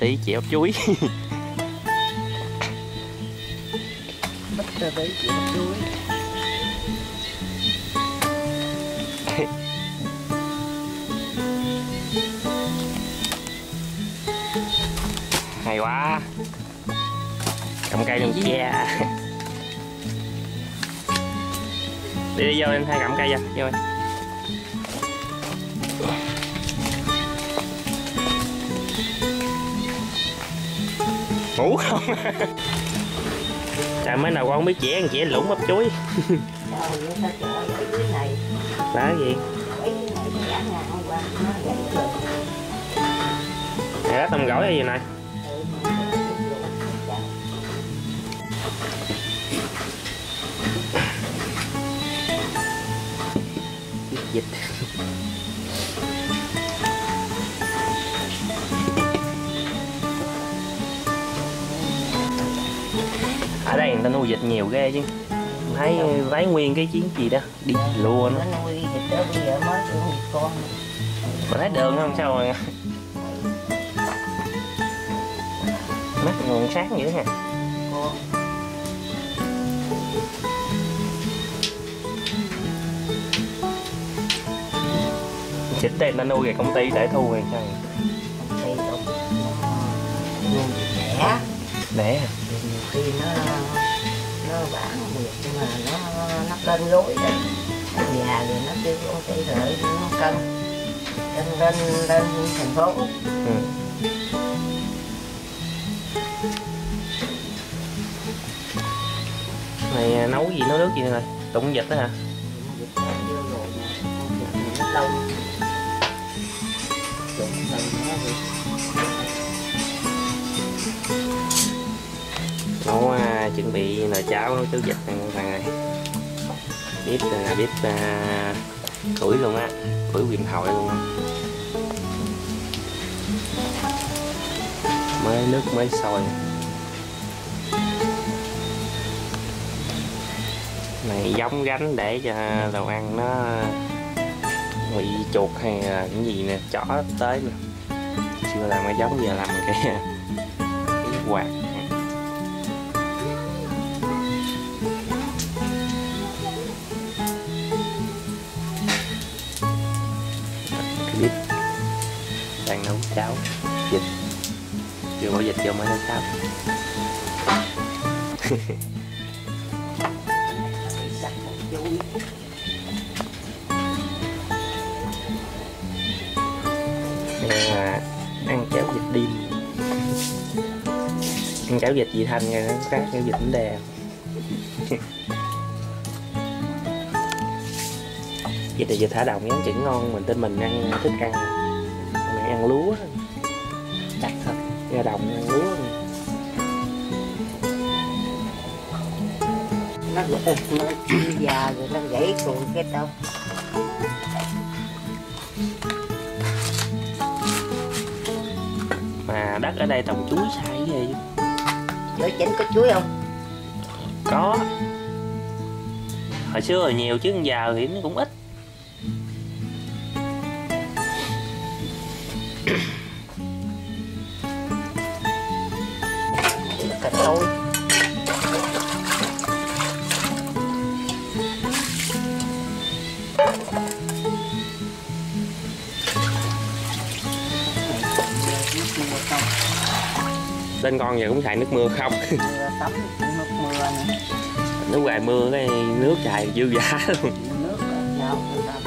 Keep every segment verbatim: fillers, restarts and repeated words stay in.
tí chẻo chuối. Bít tơ tí chẻo chuối. Hay quá. Cầm cây luôn cha. Đi đi vô em, hai cầm cây vô, vô em. Ngủ không? Trời, mới nào con không biết chẻ, ăn chẻ lũng bắp chuối. Đó gì? Này đó tôm gỏi hay gì này? Dịch. Ở đây người ta nuôi vịt nhiều ghê chứ. Thấy lấy nguyên cái chiến gì đó đi lùa nó. Nó nuôi vịt đó bây giờ mới được một con. Mà thấy đường không sao rồi. Mắt nguồn sáng dữ ha. Con. Vịt đây người ta nuôi về công ty để thu hay sao? Công ty đâu. Nuôi vịt đẻ. Đẻ à? Nhiều khi nó nó bán việc nhưng mà nó nó cân rối rồi, nó già rồi nó kêu công ty rồi nó cân cân lên lên thành phố. Ừ. Này nấu gì, nấu nước gì này? Tụng vịt đó hả? Vịt nó chưa rồi vịt nó lâu trụng lần nó thì Nấu à, chuẩn bị nồi cháo nấu cháo vịt này các bạn ơi. Bếp là bếp à, củi luôn á, củi huyền thoại luôn á. Mới nước mới sôi. Này giống gánh để cho đồ ăn nó bị chuột hay là cái gì nè, chó tới nè. Chưa làm cái giống, giờ làm cái cái quạt. Bếp đang nấu cháo vịt, vừa bỏ vịt vô mới nấu cháo. Đây là ăn cháo vịt đêm. Ăn cháo vịt dị Thanh nha, nó khác cháo vịt bánh đè. Vịt này vịt thả đồng nhắn chữ ngon, mình tên mình ăn thích ăn. Mình ăn lúa chắc thật, ra đồng ăn lúa. nó nó già rồi nó gãy cùi cái đâu. Mà đất ở đây trồng chuối sai ghê chứ. Chỗ chính có chuối không? Có. Hồi xưa rồi nhiều chứ giờ thì nó cũng ít. Cà thôi. Tên con giờ cũng xài nước mưa không. Mưa tắm nước mưa nữa. Nước ngoài mưa cái nước xài dư giá luôn. Nước sao người ta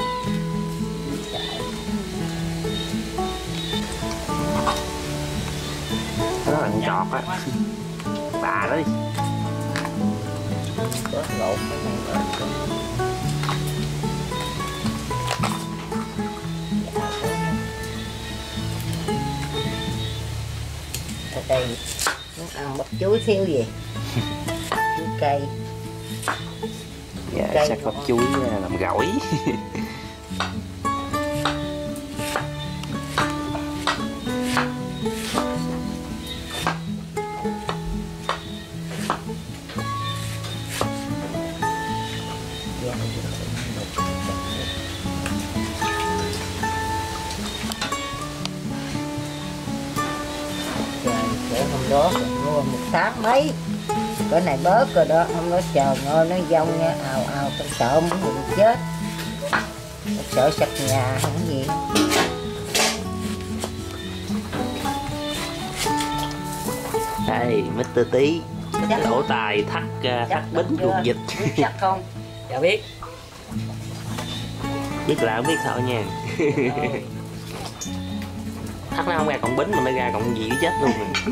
Đó là con chọt á. Bà đó đi. có lộn cái này rồi. Ở đây nó ăn bắp chuối thiếu gì? Chuối cây. Dạ, Cây sắc bắp chuối làm gỏi. Dạ, đó mua một tháng mấy cái này bớt rồi đó, không nó chờ ngồi nó dông nha, ào ào tôi sợ muốn mình chết, tôi sợ sạch nhà không gì. Đây mít tơ tí lỗ tài thắt thắt bính ruột dịch. Biết chắc không? Dạ biết. Biết là không biết thôi nha. Thắt nó không ra còn bính mà nó ra còn gì chết luôn rồi.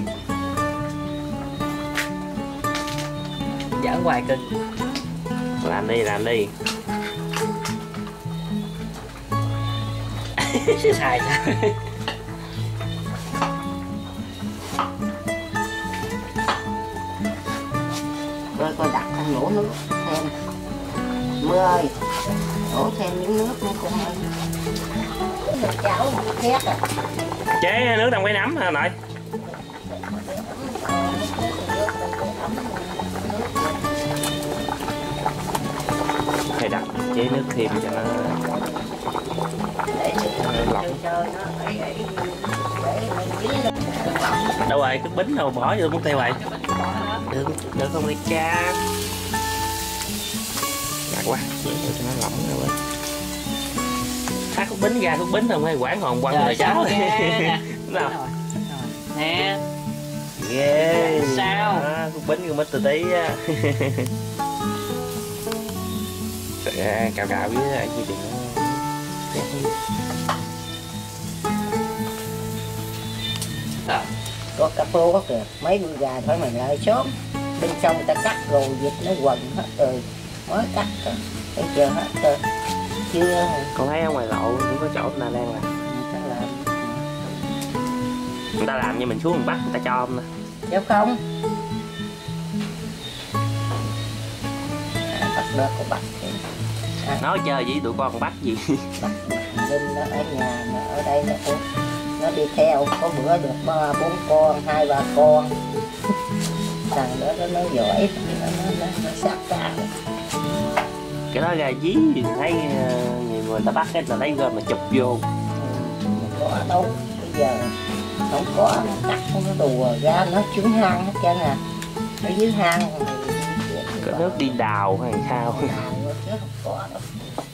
Giỡn hoài kinh. Làm đi làm đi. Sẽ xài sao? Rồi coi đặt ăn đổ nước thêm. Mưa ơi, đổ thêm miếng nước nữa cũng ơi. Cái chảo khét à. Chế nước trong cái nấm hả nội? Phải đặt chế nước thêm cho nó lọc. Đâu rồi, cái bính đâu bỏ vô mất tiêu vậy? Được, được không đi cha. Lạc quá, chế cho nó lỏng rồi. Thắt khúc bính ra khúc bính không hay quảng hồn quăng rồi cháu. Đúng không? Nè. Ghê. Sao? À, khúc bính của mít tơ tí á. À, cào cào với cái gì đừng có cà phô kìa, mấy bữa gà thôi mày lại sớm bên trong người ta cắt rồi vịt nó quần hết rồi mới cắt đó. Thấy chưa hết rồi chưa con thấy ở ngoài lộ cũng có chỗ người ta đang làm người ta làm người ta làm như mình xuống mình bắt người ta cho không nè nếu không à, bắt được có bắt à. Nói chơi với tụi con bắt gì bắt Linh nó ở nhà mà ở đây nó cũng nó đi theo có bữa được ba bốn con hai ba con thằng đó nó nó giỏi nó nó nó, nó sát cả cái đó ra dí thấy nhiều người ta bắt cái là lấy gom mà chụp vô không có đâu bây giờ không có nó cắt nó đùa ra nó trúng hang hết trơn à ở dưới hang có nước đi đào hay sao chứ không có đâu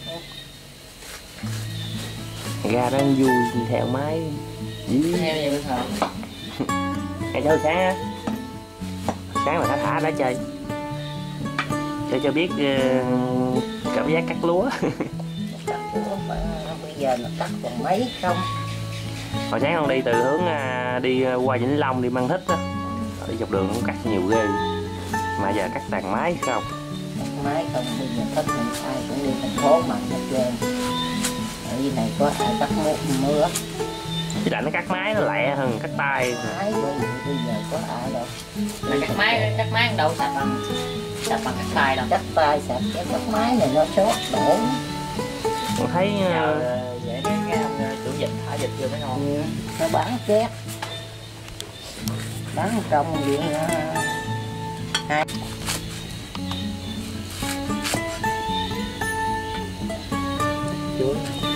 ra đó vui theo máy dí Theo vậy bình thường. hay chơi sáng á sáng là thả thả đã chơi cho cho biết uh, cảm giác cắt lúa cắt lúa mà bây giờ nó cắt còn mấy không hồi sáng con đi từ hướng uh, đi qua Vĩnh Long đi Mang Thích á đi dọc đường cũng cắt nhiều ghê mà giờ cắt tàn máy không cắt máy không bây giờ thích mình ai cũng đi thành phố mà hết trơn ở dưới này có ai cắt mưa mưa chứ lại nó cắt máy nó lẹ hơn cắt tay máy bây giờ có ai đâu Mà cắt máy cắt máy đâu sạch bằng sạch bằng cắt tay đâu. cắt tay sạch cái cắt máy này nó sót đổ con thấy uh, Giờ vậy cái cái ông chủ dịch thả dịch vô mới ngon. ừ, nó bán két bán trong gì uh, hai Chuối.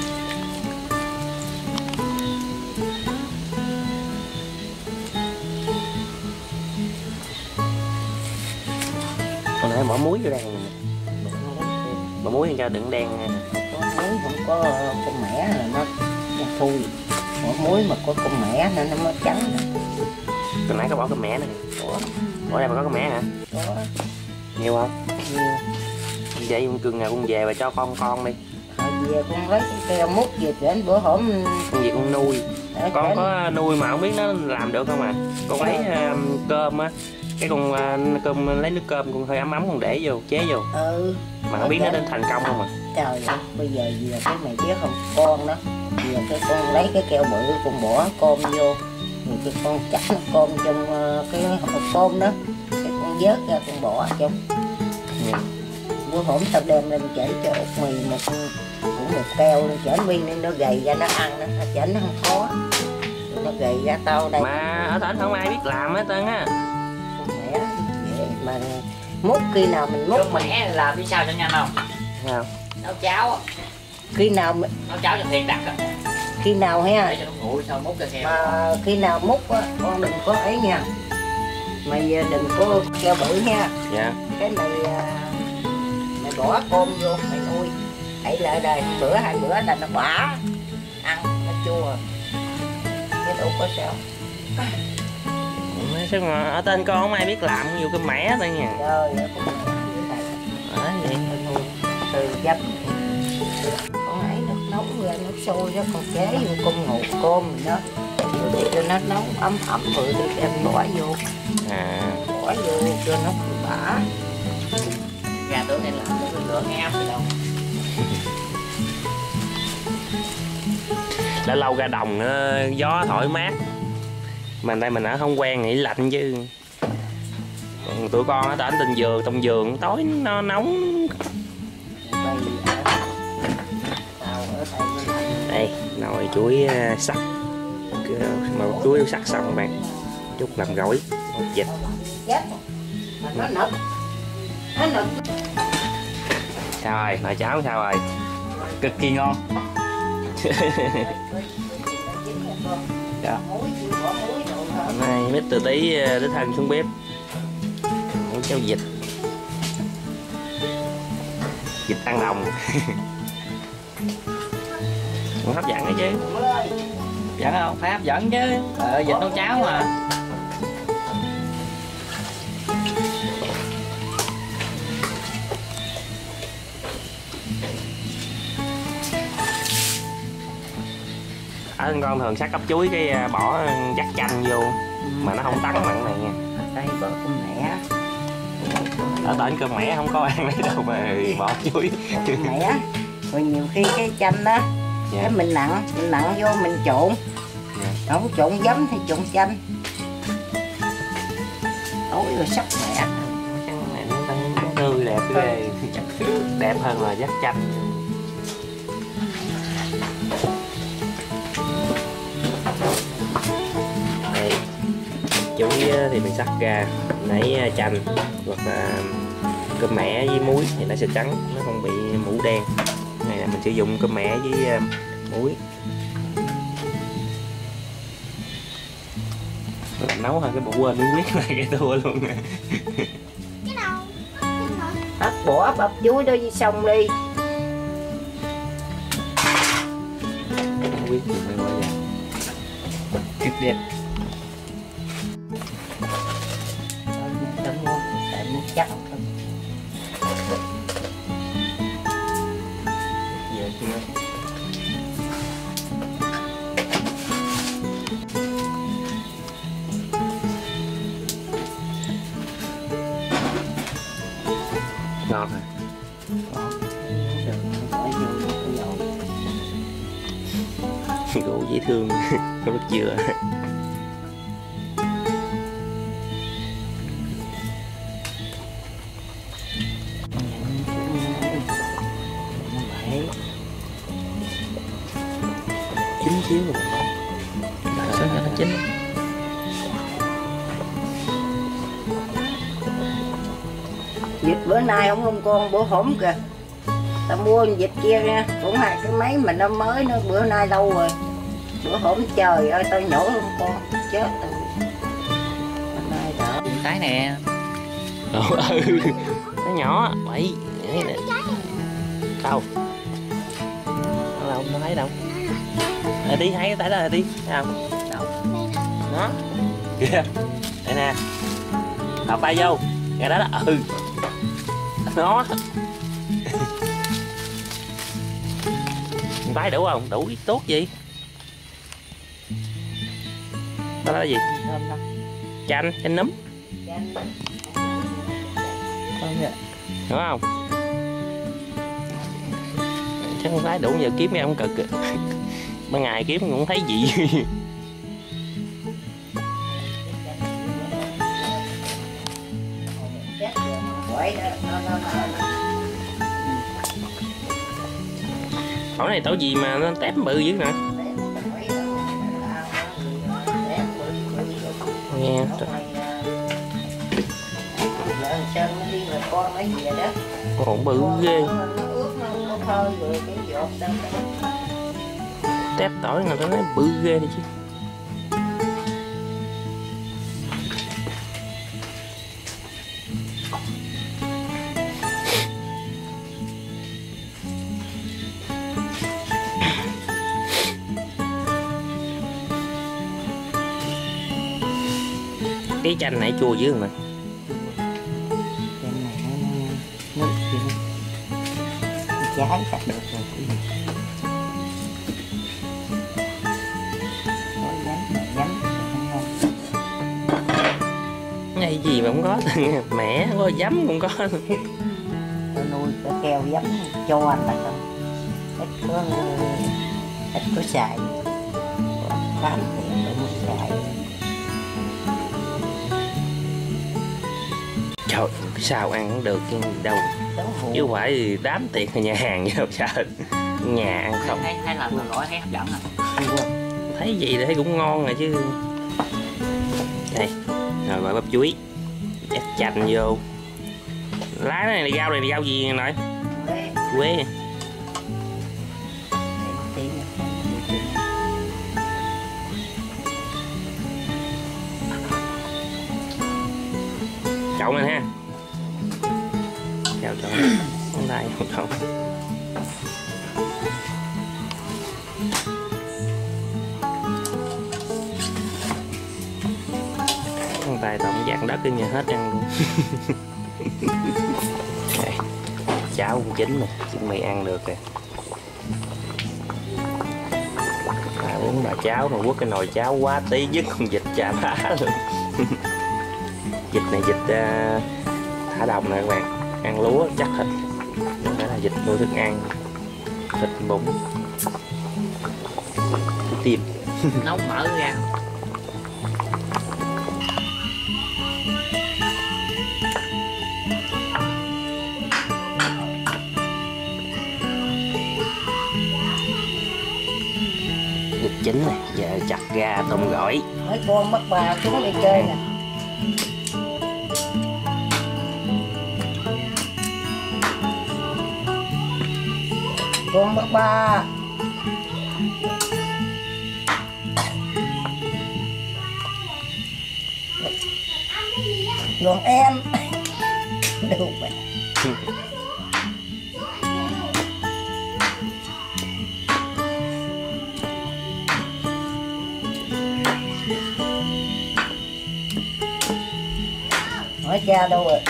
con nãy bỏ muối vô đây bỏ muối cho đừng đen có muối không có con mẻ là nó nó thui bỏ muối mà có con mẻ nên nó mới trắng con nãy có bỏ cái mẻ này ủa ở đây mà có cái mẻ hả có nhiều không nhiều vậy con cưng nào con về và cho con con đi hồi về con lấy cái keo mút về trên bữa hổm con về con nuôi ở con trên, có nuôi mà không biết nó làm được không à con lấy uh, cơm á cái con uh, cơm lấy nước cơm con hơi ấm ấm con để vô chế vô ừ mà không biết nó đến thành công không à trời ơi bây giờ vừa cái mày biết không con đó vừa cái con lấy cái keo bự con bỏ cơm vô rồi cái con chắc nó cơm trong uh, cái hộp cơm đó cái con vớt ra con bỏ trong ừ. bữa hổm tao đem lên chở cho út mì một cũng một keo lên chở mi nên nó gầy ra nó ăn đó chở nó không có nó gầy ra tao đây mà ở tỉnh không ai biết làm hết trơn á mẹ vậy mà múc khi nào mình múc Múc mẻ làm biết sao cho nhanh không? sao Nấu cháo á. khi nào mình Nấu cháo cho thiệt đặc á. khi nào ha Để cho nó nguội sao múc ra theo. mà khi nào múc á con đừng có ấy nha Mày đừng có keo bự nha. Dạ. Cái mày mày bỏ cơm vô mày nuôi. Hãy lại đây bữa hai bữa là nó bả ăn nó chua. Cái đâu có sao. Sao mà ở tên con không ai biết làm vô cái mẻ thôi nha. Trời ơi, con mẻ Ở vậy từ dấp con ấy nước nóng ra nước sôi đó con chế vô con ngột cơm đó để cho nó nóng ấm ấm rồi để em bỏ vô. À. Bỏ vô cho nó bả. Gà tưởng này làm cái lửa ngao từ đâu. Lâu lâu ra đồng nó gió thổi mát. Mà đây mình ở không quen nghĩ lạnh chứ. Còn tụi con ở đến trên giường, trong giường tối nó nóng. Đây, nồi chuối sắc. Mà chuối sắc xong các bạn. Chút làm gỏi, một vịt. Nó nực. Nó nực. Sao rồi, nồi cháo sao rồi? Cực kỳ ngon. Dạ. Hôm nay mít từ tí đích thân xuống bếp nấu cháo vịt. Vịt ăn đồng. Cũng hấp dẫn đấy chứ. Hấp dẫn không? Phải hấp dẫn chứ. Ờ, vịt nấu cháo mà. Ở con thường sắc cấp chuối cái bỏ dắt chanh vô mà nó không tắn mặn này nha. Đây bỏ con mẹ. Ở tỉnh cơm mẻ không có ăn đấy đâu mà bỏ chuối. Mẹ. Rồi nhiều khi cái chanh đó, Dạ. cái mình nặng, mình nặng vô mình trộn. Dạ. Không trộn giấm thì trộn chanh. Ôi rồi sắc mẹ. Nó tươi đẹp ghê. Đẹp hơn là dắt chanh. Đây, chuối thì mình sắc ra nãy chanh hoặc là cơm mẻ với muối thì nó sẽ trắng, nó không bị mũ đen. Này là mình sử dụng cơm mẻ với muối. Mình nấu thôi cái bộ quên miếng quyết này cái thua luôn. Hấp bỏ bắp chuối đó với xong đi. Không biết gì mới quay ra. Cực đẹp. Tại muốn chắc không? Giờ chưa. Ngon hả? Gỗ dễ thương, có nước dừa. Chín xíu rồi. Sao cho nó chín? Vịt bữa nay không không con bữa hổm kìa. Ta mua vịt kia nha, cũng hai cái máy mà nó mới nữa, bữa nay lâu rồi. Bữa hổm trời ơi tao nhổ không con, chết rồi. Bữa nay đỡ. Cái nè. Ồ, ừ, nó nhỏ, vậy nè. Đâu? Nó đâu, nó thấy đâu. À, tí thấy cái đó là tí, thấy không? Đâu? Đó. Kìa. Đây nè. Đọc tay vô. Cái đó đó, ừ. Nó. Tay đủ không? Đủ tốt gì? Đó là gì? Chanh, chanh nấm. Đúng không? Chắc không phải đủ giờ kiếm em không cực. Ban ngày kiếm cũng không thấy gì. Hỏi này tổ gì mà nó tép bự dữ nè. Nghe còn bự ghê. Tép tỏi người ta nói bự ghê đi chứ. cái chanh này chua dữ mà. Chanh này nó nó trái chắc được rồi. Có giấm giấm không ngon. Ngay gì mà không có mẹ có giấm cũng có. Tôi nuôi cái keo giấm cho anh là không ít có ít có xài tám tiền để mua xài. Trời sao ăn cũng được chứ đâu chứ không phải đám tiệc ở nhà hàng vậy đâu sao nhà ăn không thấy thấy lần lần nói thấy hấp dẫn à. thấy gì thấy cũng ngon rồi chứ. Đây rồi gọi bắp chuối chắc chanh vô lá này là rau này là rau gì nói quế chậu này ha chậu chậu không đây không chậu con tay tổng dạng đất cái nhà hết ăn luôn. Đây, cháo cũng chín nè chuẩn bị ăn được nè. À, uống bà cháo mà quất cái nồi cháo quá tí dứt con vịt chà bá luôn. Vịt này vịt uh, thả đồng nè các bạn, ăn lúa chắc thịt, đó là vịt nuôi thức ăn, thịt bụng, tim. Nấu mỡ ra. Vịt chín này, giờ chặt ra tôm gỏi. Mấy con mất bà chúng nó đi chơi nè. Con mất ba. Con em. Được vậy. Hỏi cha đâu rồi?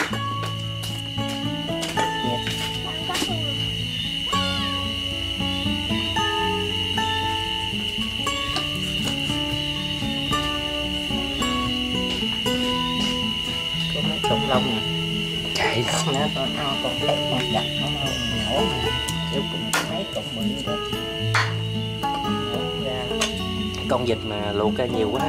Có mấy cọng lông nè. Chạy đó. Nó con ao con thấy con chặt nó nổ mà. Chứ cũng mấy cọng bự đó. Con vịt mà luộc ra nhiều quá.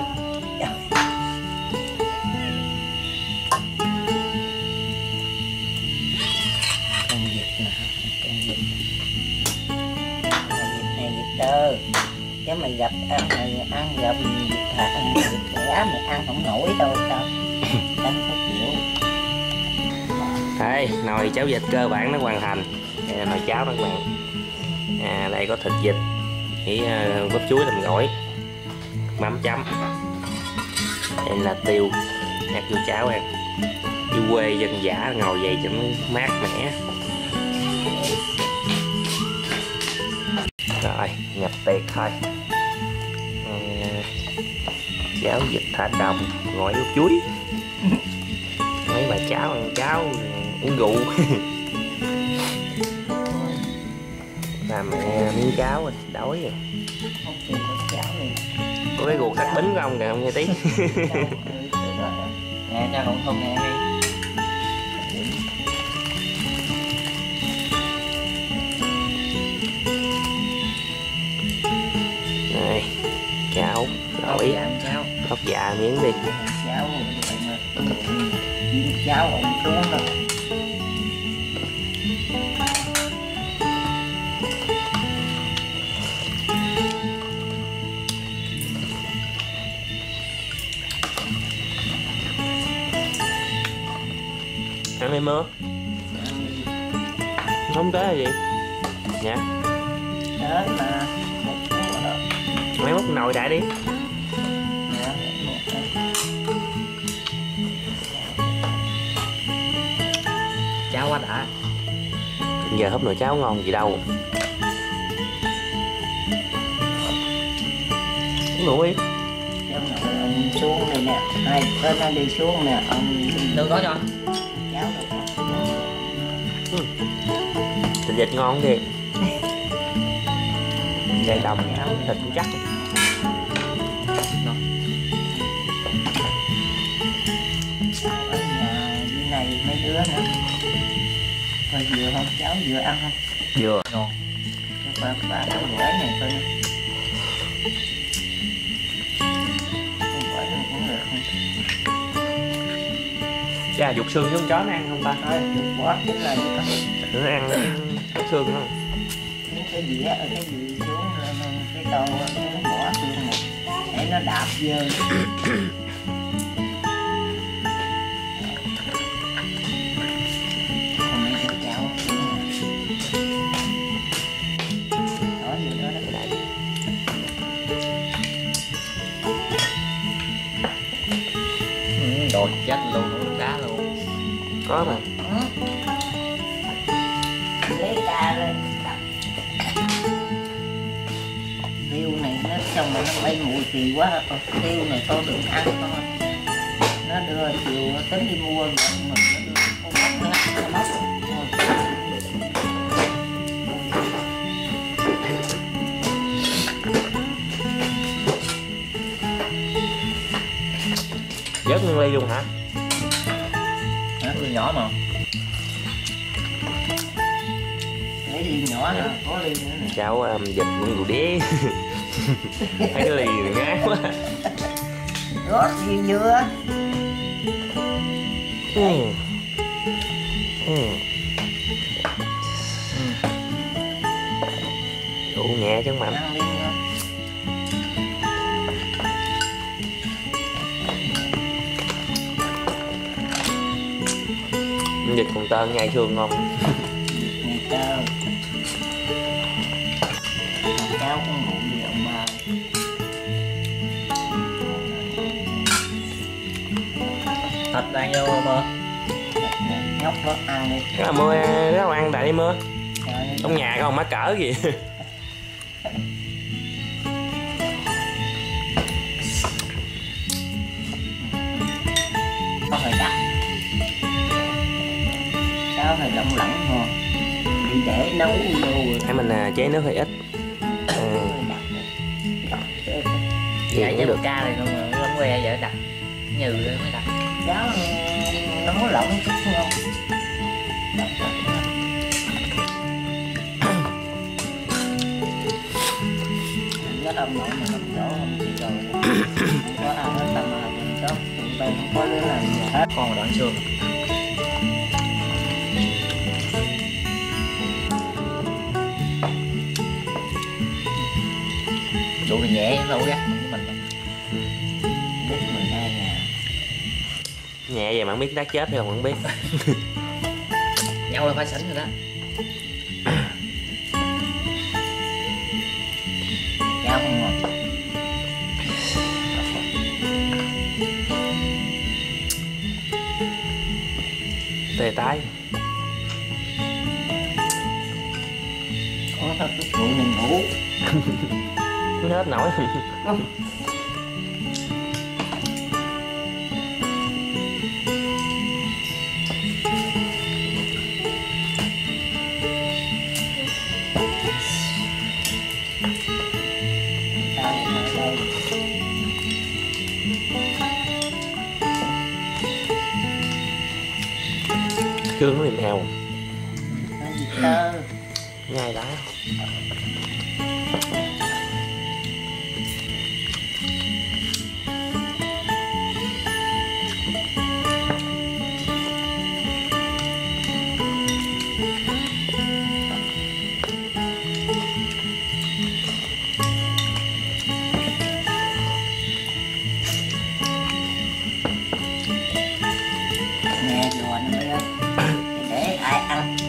Tơ chứ mày gặp ăn mày ăn gặp vịt thả ăn vịt thả mày ăn không nổi đâu sao anh không chịu. Đây nồi cháo vịt cơ bản nó hoàn thành. Đây là nồi cháo đó các bạn. À, đây có thịt vịt với uh, bắp chuối làm gỏi, mắm chấm, đây là tiêu hạt vô cháo ăn. Đi quê dân dã ngồi vậy cho nó mát mẻ. Rồi nhập tiệc thôi. À, cháo vịt thả đồng gỏi bắp chuối. Mấy bà cháu ăn cháo uống rượu. Làm mẹ miếng cháo rồi đói rồi. Có cái ruột cắt bính không kìa không nghe tí. Nè cho không không nghe đi. Này cháo gỏi Cháo lót dạ miếng đi. Cháo cháo không xuống đâu. Ăn em mơ không tới là gì dạ Đến mà mấy múc nồi đại đi. cháo quá đã. Giờ húp nồi cháo ngon gì đâu. Uống rượu đi. ông xuống đây nè, hai bên nó đi xuống nè, ông Đừng có cho. cháu được. Thịt vịt ngon thiệt. Dày đồng, thịt cũng chắc. Ở nhà dưới này mấy đứa nữa. Coi vừa không cháu vừa ăn không? Vừa. Ngon. Cái ba ba cái bữa này coi nè. Con bữa này cũng được không? Cha dục xương với con chó nó ăn không ta? Thôi, quá chính là cái Nó ăn cái xương không? cái dĩa ở cái gì xuống cái tô nó bỏ xương này để nó đạp dơ. Còn mấy cái chảo đó gì đó đó. Ừ, đồ chết luôn, đồ đá luôn. Có mà. Lấy ca lên đập. Tiêu này nó xong rồi nó bay mùi kỳ quá. Tiêu này thôi đừng ăn thôi. Nó đưa chiều tính đi mua rồi mình nó đưa con móc nó ăn nó móc. Vớt nguyên ly luôn hả? Hả? Ly nhỏ mà. Lấy ly nhỏ nè, có ly nữa nè. Cháu um, vịt cũng rượu đế. Thấy cái ly này ngán quá. Rót ly dưa. Ừ. Ừ. Đủ nhẹ chứ mạnh. Ăn ly nữa. Vịt còn tơn nhai xương ngon. Này tơ. Cháu cũng ngủ gì ông bà. Thịt ăn vô mơ. Nhóc nó ăn đi. Cái là mưa rất là ăn tại đi mưa. Trời Trong nhà còn má cỡ gì. có hơi đặc. Cháu hơi lỏng lỏng thôi. Đi để nấu vô rồi. Hay mình à, chế nước hơi ít. À, Vậy với một ca này không mà lắm que vậy đặt nhừ lên mới đặt. Cháu nấu lỏng chút ngon. Nó đông nội mà đông chỗ không thì rồi. Không có ai hết tầm mà thì có tụi bay không có đứa làm gì hết. Con đoạn xương. Đủ thì nhẹ đâu gắt với mình. Biết mình ai nhà. nhẹ vậy mà không biết đá chết hay không biết. Nhau là phải sẵn rồi đó. Cháu không ngon. Tê tái. Có thật cái rượu này ngủ. Nó hết nổi. Khương nó mềm heo. Tơ. Ngay đó. Nghe giò nó mới ơi. Để ai ăn.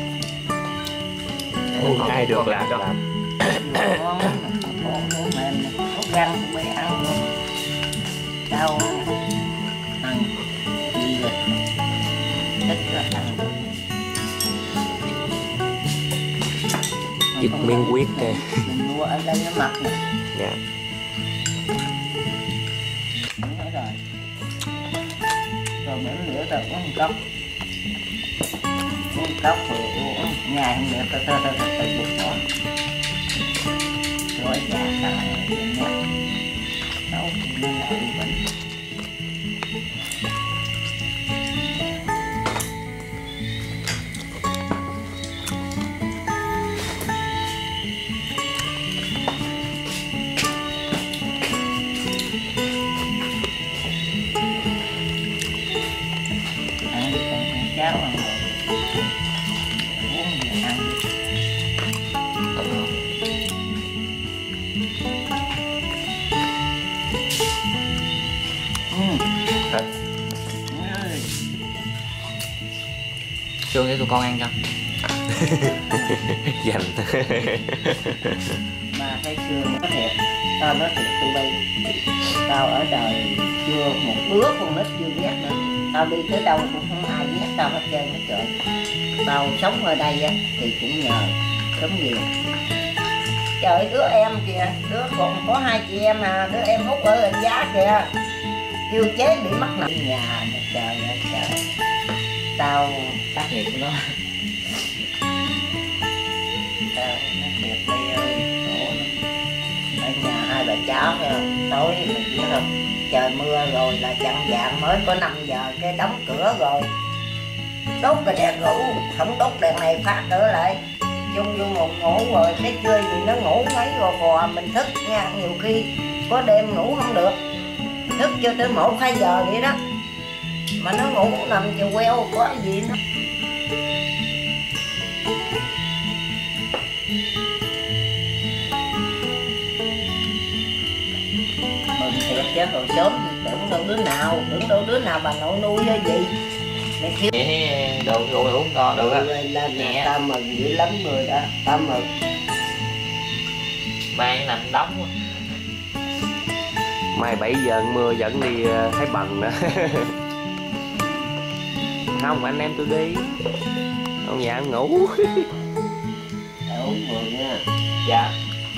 Không ai được làm làm. Ngon, con nó mềm này, có răng cũng mới ăn luôn. Đau ăn gì rồi, thích là ăn. Giật miếng quyết kìa. Mình mua ở đây nó mập nè. Dạ. Ở bữa nữa tao uống một cốc, uống một cốc rồi uống ngày không được tao tao tao tao tao buộc bỏ, rồi già tao nhặt, đâu nó lại bệnh. Cháo ăn rồi uống gì ăn ừ. Trương để tụi con ăn cho. Dành. Mà thấy chưa có thiệt, tao nói thiệt tụi bay, tao ở đời chưa một đứa con nít chưa ghét nữa, tao đi tới đâu cũng không ai ghét tao hết trơn hết trơn. Tao sống ở đây á thì cũng nhờ sống gì. Trời đứa em kìa, đứa còn có hai chị em à, đứa em hút ở Rạch Giá kìa, kêu chế bị mắc nợ nhà. Trời ơi trời, tao Tác nghiệp của nó. tao nói thiệt đây ơi, khổ lắm. Ở nhà hai bà cháu thấy không, tối mình biết không, trời mưa rồi là chặn dạng mới có năm giờ cái đóng cửa rồi, đốt cái đèn ngủ, không đốt đèn này phát nữa lại chung vô một ngủ rồi cái trưa gì nó ngủ mấy gò gò mình thức nha, nhiều khi có đêm ngủ không được, thức cho tới một hai giờ vậy đó mà nó ngủ nằm chờ queo có gì nó. Mừng thiệt chứ hồi sớm tưởng đâu đứa nào, tưởng đâu đứa nào bà nội nuôi hay gì mày kêu Vậy đồ rượu này uống to được á. lên Nhẹ. tao mừng dữ lắm rồi đó, tao mừng. Mang làm đóng. Mai bảy giờ mưa dẫn đi Thái Bằng nữa. Không anh em tôi đi, ông nhà em ngủ. Để uống mừng nha. Dạ.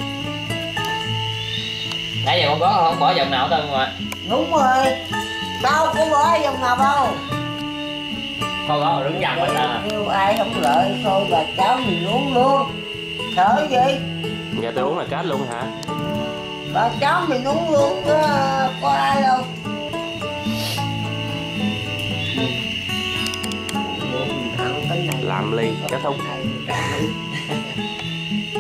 Nãy giờ con có không bỏ dòng nào hết trơn mà. Đúng rồi, tao cũng bỏ dòng nào đâu. Con có đứng dầm hết trơn à. Kêu ai không lợi thôi bà cháu mình uống luôn. Sợ gì? Giờ tôi uống là kết luôn hả? Bà cháu mình uống luôn chứ có ai đâu. Ăn cái này Làm ly kết thúc. này,